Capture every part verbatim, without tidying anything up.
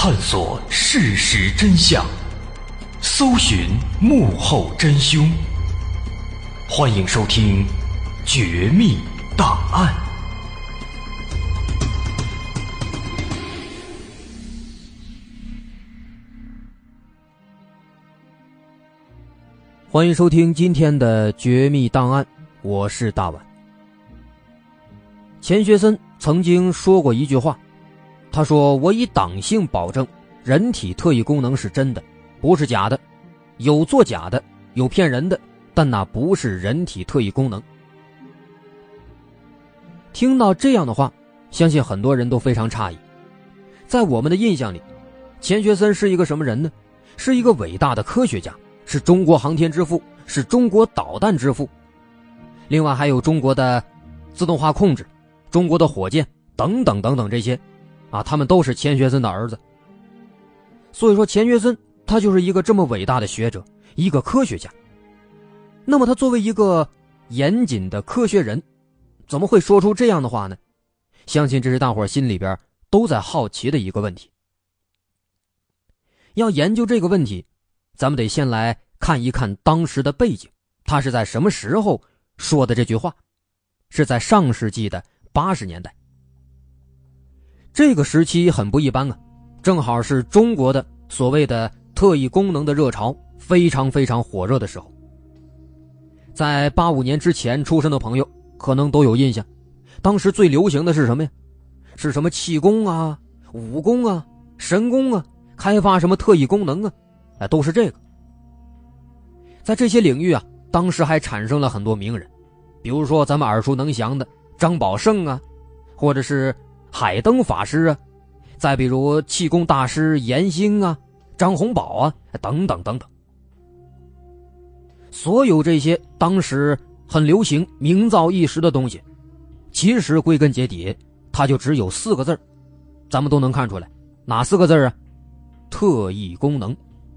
探索事实真相，搜寻幕后真凶。欢迎收听《绝密档案》。 欢迎收听今天的《绝密档案》，我是大碗。钱学森曾经说过一句话，他说：“我以党性保证，人体特异功能是真的，不是假的。有作假的，有骗人的，但那不是人体特异功能。”听到这样的话，相信很多人都非常诧异。在我们的印象里，钱学森是一个什么人呢？是一个伟大的科学家，是中国航天之父，是中国导弹之父。另外还有中国的自动化控制，中国的火箭等等等等，这些啊，他们都是钱学森的儿子。所以说钱学森他就是一个这么伟大的学者，一个科学家。那么他作为一个严谨的科学人，怎么会说出这样的话呢？相信这是大伙儿心里边都在好奇的一个问题。要研究这个问题，咱们得先来看一看当时的背景，他是在什么时候说的这句话？是在上世纪的八十年代。这个时期很不一般啊，正好是中国的所谓的特异功能的热潮非常非常火热的时候。在八五年之前出生的朋友可能都有印象，当时最流行的是什么呀？是什么气功啊、武功啊、神功啊，开发什么特异功能啊，哎，都是这个。在这些领域啊，当时还产生了很多名人，比如说咱们耳熟能详的张宝胜啊，或者是海灯法师啊，再比如气功大师严兴啊、张洪宝啊，等等等等。所有这些当时很流行、名噪一时的东西，其实归根结底它就只有四个字，咱们都能看出来。哪四个字啊？特异功能。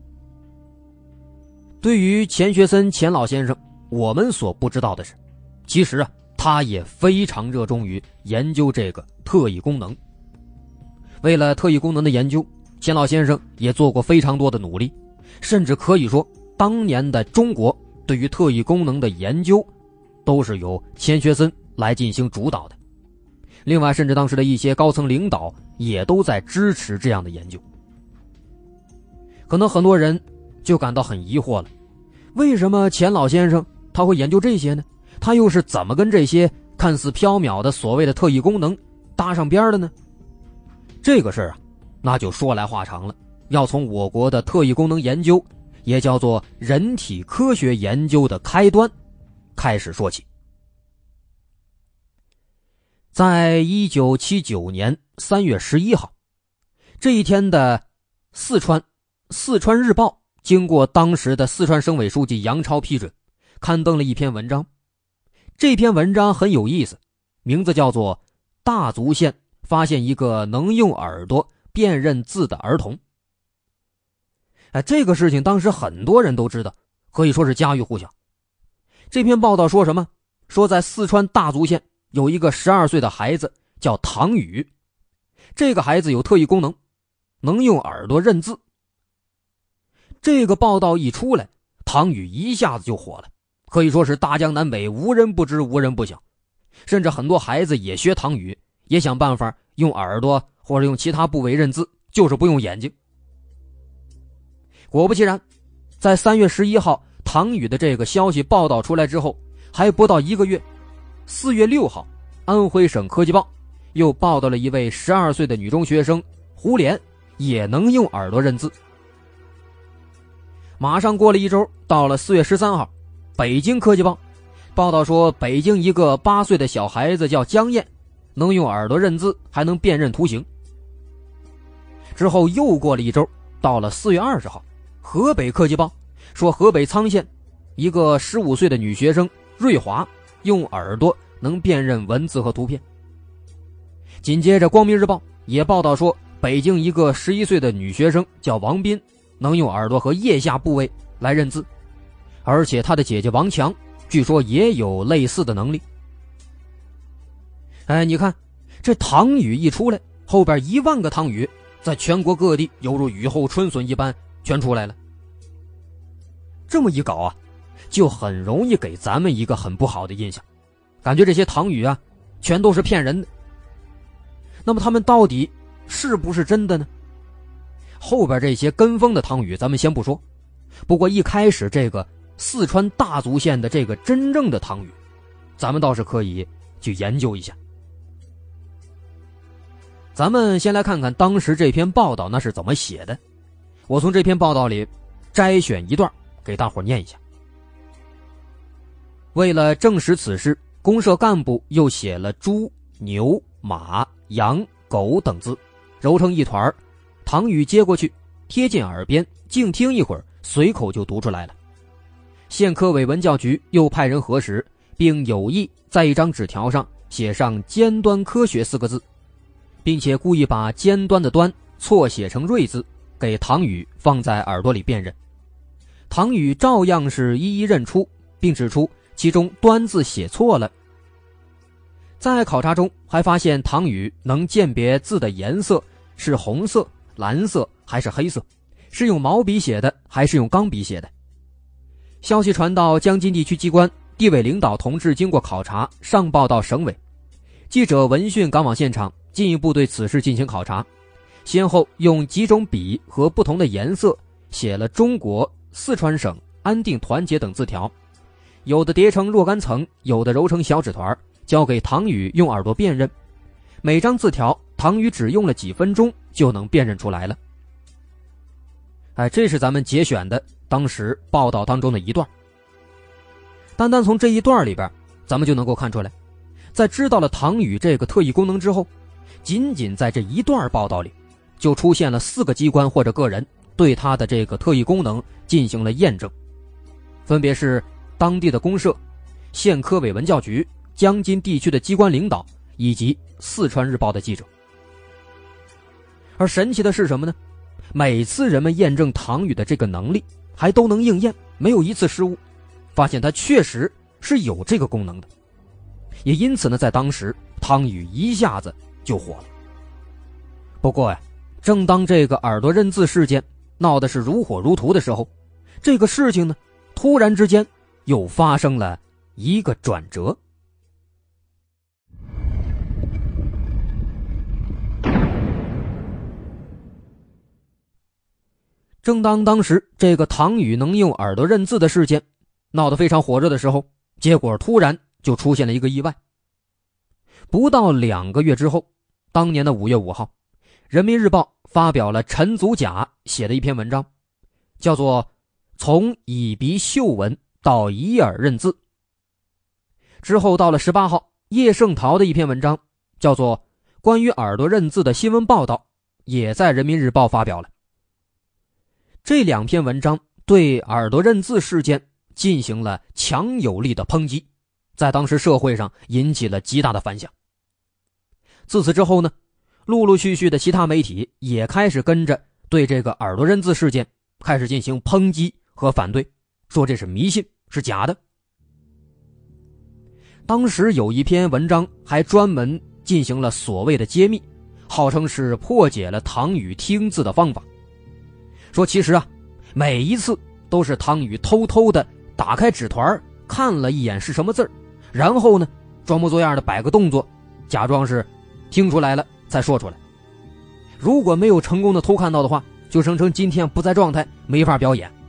对于钱学森钱老先生，我们所不知道的是，其实啊，他也非常热衷于研究这个特异功能。为了特异功能的研究，钱老先生也做过非常多的努力，甚至可以说当年的中国对于特异功能的研究都是由钱学森来进行主导的。另外甚至当时的一些高层领导也都在支持这样的研究。可能很多人就感到很疑惑了，为什么钱老先生他会研究这些呢？他又是怎么跟这些看似缥缈的所谓的特异功能搭上边的呢？这个事儿啊，那就说来话长了，要从我国的特异功能研究，也叫做人体科学研究的开端开始说起。在一九七九年三月十一号，这一天的四川四川日报经过当时的四川省委书记杨超批准，刊登了一篇文章。这篇文章很有意思，名字叫做《大足县发现一个能用耳朵辨认字的儿童》。哎，这个事情当时很多人都知道，可以说是家喻户晓。这篇报道说什么？说在四川大足县有一个十二岁的孩子叫唐宇，这个孩子有特异功能，能用耳朵认字。这个报道一出来，唐宇一下子就火了，可以说是大江南北无人不知无人不晓，甚至很多孩子也学唐宇，也想办法用耳朵或者用其他部位认字，就是不用眼睛。果不其然，在三月十一号唐宇的这个消息报道出来之后，还不到一个月，四月六号安徽省科技报又报道了一位十二岁的女中学生胡莲也能用耳朵认字。马上过了一周，到了四月十三号，北京科技报报道说，北京一个八岁的小孩子叫江燕，能用耳朵认字，还能辨认图形。之后又过了一周，到了四月二十号，河北科技报说，河北沧县一个十五岁的女学生瑞华用耳朵能辨认文字和图片。紧接着光明日报也报道说，北京一个十一岁的女学生叫王斌，能用耳朵和腋下部位来认字，而且她的姐姐王强据说也有类似的能力。哎，你看这唐宇一出来，后边一万个唐宇在全国各地犹如雨后春笋一般全出来了。这么一搞啊，就很容易给咱们一个很不好的印象，感觉这些唐语啊全都是骗人的。那么他们到底是不是真的呢？后边这些跟风的唐语咱们先不说，不过一开始这个四川大足县的这个真正的唐语，咱们倒是可以去研究一下。咱们先来看看当时这篇报道那是怎么写的，我从这篇报道里摘选一段给大伙念一下。为了证实此事，公社干部又写了猪、牛、马、羊、狗等字，揉成一团，唐语接过去，贴近耳边，静听一会儿，随口就读出来了。县科委文教局又派人核实，并有意在一张纸条上写上尖端科学四个字，并且故意把尖端的端错写成锐字，给唐语放在耳朵里辨认。唐语照样是一一认出，并指出其中端字写错了。在考察中还发现唐语能鉴别字的颜色是红色、蓝色还是黑色，是用毛笔写的还是用钢笔写的。消息传到江津地区机关，地委领导同志经过考察，上报到省委。记者闻讯赶往现场，进一步对此事进行考察，先后用几种笔和不同的颜色写了中国、四川省、安定团结等字条，有的叠成若干层，有的揉成小纸团，交给唐语用耳朵辨认。每张字条唐语只用了几分钟就能辨认出来了。哎，这是咱们节选的当时报道当中的一段。单单从这一段里边，咱们就能够看出来，在知道了唐语这个特异功能之后，仅仅在这一段报道里，就出现了四个机关或者个人对它的这个特异功能进行了验证，分别是当地的公社、县科委文教局、江津地区的机关领导以及四川日报的记者。而神奇的是什么呢？每次人们验证唐语的这个能力还都能应验，没有一次失误，发现它确实是有这个功能的。也因此呢，在当时唐语一下子就火了。不过呀，正当这个耳朵认字事件闹得是如火如荼的时候，这个事情呢突然之间又发生了一个转折。正当当时这个唐语能用耳朵认字的事件闹得非常火热的时候，结果突然就出现了一个意外。不到两个月之后，当年的五月五号，人民日报发表了陈祖甲写的一篇文章，叫做从以鼻嗅闻到以耳认字。之后到了十八号，叶圣陶的一篇文章叫做关于耳朵认字的新闻报道，也在人民日报发表了。这两篇文章对耳朵认字事件进行了强有力的抨击，在当时社会上引起了极大的反响。自此之后呢，陆陆续续的其他媒体也开始跟着对这个耳朵认字事件开始进行抨击和反对，说这是迷信，是假的。当时有一篇文章还专门进行了所谓的揭秘，号称是破解了唐语听字的方法，说其实啊，每一次都是唐语偷偷的打开纸团看了一眼是什么字儿，然后呢装模作样的摆个动作，假装是听出来了再说出来。如果没有成功的偷看到的话，就声称今天不在状态，没法表演。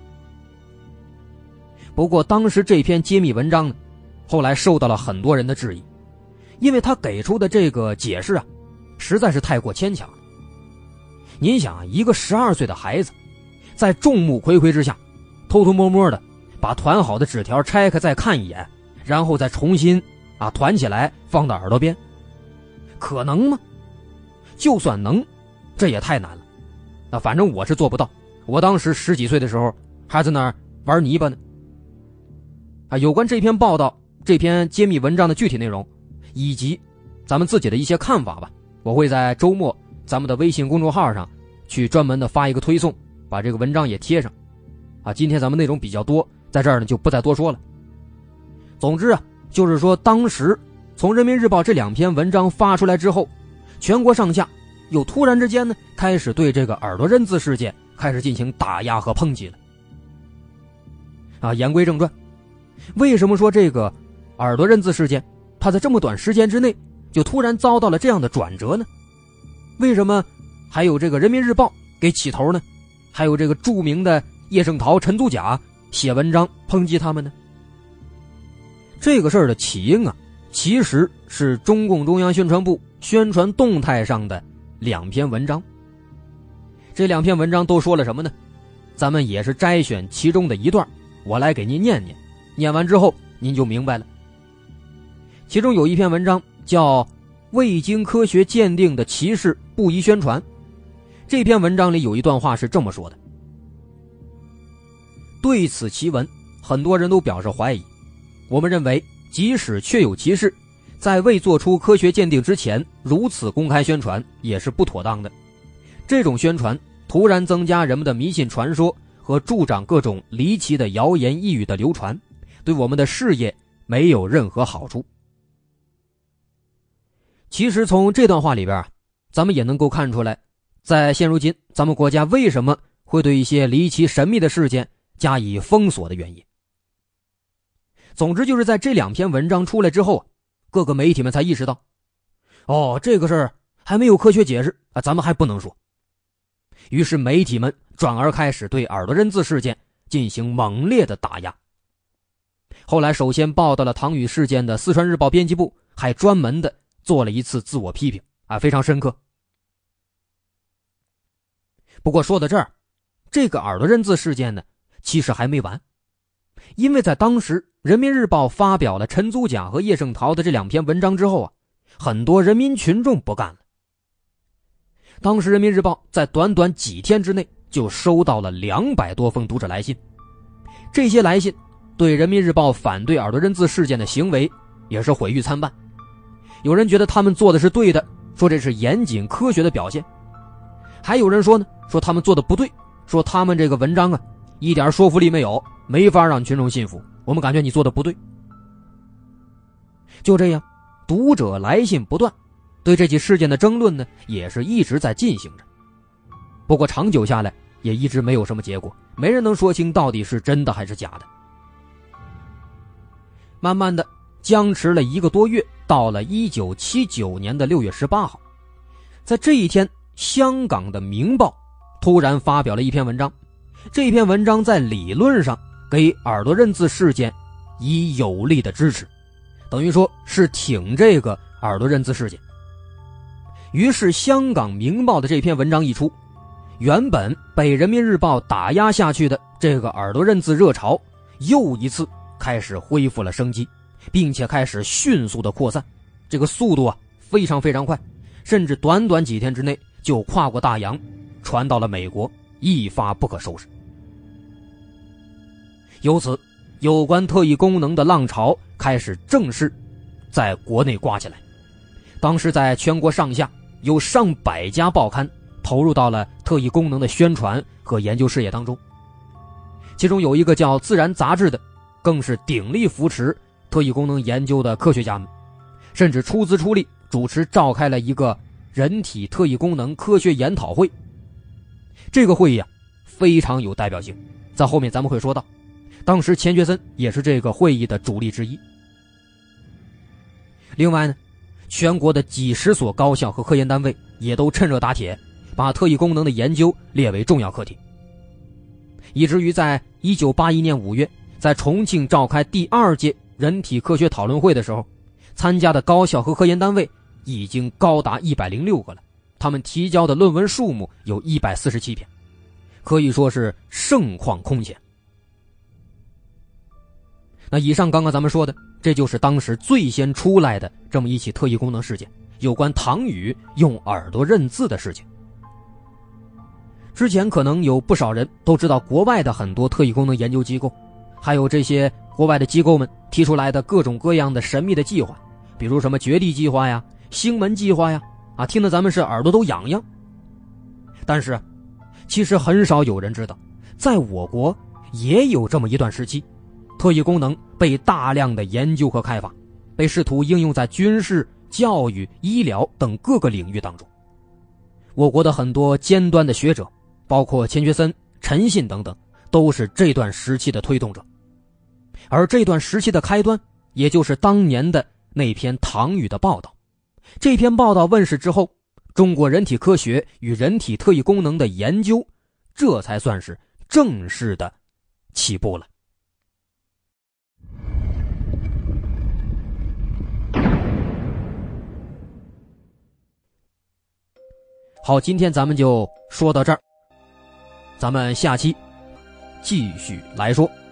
不过当时这篇揭秘文章呢，后来受到了很多人的质疑，因为他给出的这个解释啊，实在是太过牵强了。您想啊，一个十二岁的孩子在众目睽睽之下偷偷摸摸的把团好的纸条拆开再看一眼，然后再重新啊团起来放到耳朵边，可能吗？就算能，这也太难了。那反正我是做不到，我当时十几岁的时候还在那儿玩泥巴呢。啊，有关这篇报道、这篇揭秘文章的具体内容以及咱们自己的一些看法吧，我会在周末咱们的微信公众号上去专门的发一个推送，把这个文章也贴上。啊，今天咱们内容比较多，在这儿呢就不再多说了。总之啊，就是说当时从人民日报这两篇文章发出来之后，全国上下又突然之间呢，开始对这个耳朵认字事件开始进行打压和抨击了。啊，言归正传，为什么说这个耳朵认字事件，它在这么短时间之内就突然遭到了这样的转折呢？为什么还有这个人民日报给起头呢？还有这个著名的叶圣陶、陈祖甲写文章抨击他们呢？这个事儿的起因啊，其实是中共中央宣传部宣传动态上的两篇文章。这两篇文章都说了什么呢？咱们也是摘选其中的一段，我来给您念念，念完之后您就明白了。其中有一篇文章叫未经科学鉴定的歧视不宜宣传。这篇文章里有一段话是这么说的：对此奇闻，很多人都表示怀疑。我们认为，即使确有其事，在未做出科学鉴定之前，如此公开宣传也是不妥当的。这种宣传突然增加人们的迷信传说和助长各种离奇的谣言异语的流传，对我们的事业没有任何好处。其实从这段话里边啊，咱们也能够看出来，在现如今咱们国家为什么会对一些离奇神秘的事件加以封锁的原因。总之就是在这两篇文章出来之后，各个媒体们才意识到，哦，这个事儿还没有科学解释啊，咱们还不能说。于是媒体们转而开始对耳朵认字事件进行猛烈的打压。后来首先报道了唐宇事件的四川日报编辑部还专门的做了一次自我批评啊，非常深刻。不过说到这儿，这个耳朵认字事件呢，其实还没完。因为在当时人民日报发表了陈祖甲和叶圣陶的这两篇文章之后啊，很多人民群众不干了。当时人民日报在短短几天之内就收到了两百多封读者来信，这些来信对人民日报反对耳朵认字事件的行为也是毁誉参半。有人觉得他们做的是对的，说这是严谨科学的表现；还有人说呢，说他们做的不对，说他们这个文章啊一点说服力没有，没法让群众信服，我们感觉你做的不对。就这样，读者来信不断，对这起事件的争论呢也是一直在进行着。不过长久下来也一直没有什么结果，没人能说清到底是真的还是假的。慢慢的僵持了一个多月，到了一九七九年的六月十八号，在这一天，香港的《明报》突然发表了一篇文章。这篇文章在理论上给耳朵认字事件以有力的支持，等于说是挺这个耳朵认字事件。于是香港《明报》的这篇文章一出，原本被人民日报打压下去的这个耳朵认字热潮又一次开始恢复了生机，并且开始迅速的扩散，这个速度啊非常非常快，甚至短短几天之内就跨过大洋传到了美国，一发不可收拾。由此，有关特异功能的浪潮开始正式在国内刮起来。当时在全国上下有上百家报刊投入到了特异功能的宣传和研究事业当中，其中有一个叫《自然》杂志的，更是鼎力扶持特异功能研究的科学家们，甚至出资出力主持召开了一个人体特异功能科学研讨会。这个会议啊非常有代表性，在后面咱们会说到，当时钱学森也是这个会议的主力之一。另外呢，全国的几十所高校和科研单位也都趁热打铁，把特异功能的研究列为重要课题，以至于在一九八一年五月，在重庆召开第二届人体科学讨论会的时候，参加的高校和科研单位已经高达一百零六个了，他们提交的论文数目有一百四十七篇，可以说是盛况空前。那以上刚刚咱们说的，这就是当时最先出来的这么一起特异功能事件，有关唐宇用耳朵认字的事情。之前可能有不少人都知道国外的很多特异功能研究机构，还有这些国外的机构们提出来的各种各样的神秘的计划，比如什么绝地计划呀、星门计划呀，啊，听得咱们是耳朵都痒痒。但是其实很少有人知道，在我国也有这么一段时期，特异功能被大量的研究和开发，被试图应用在军事、教育、医疗等各个领域当中。 我国的很多尖端的学者，包括钱学森、陈信等等，都是这段时期的推动者。而这段时期的开端，也就是当年的那篇唐语的报道。这篇报道问世之后，中国人体科学与人体特异功能的研究，这才算是正式的起步了。好，今天咱们就说到这儿，咱们下期继续来说。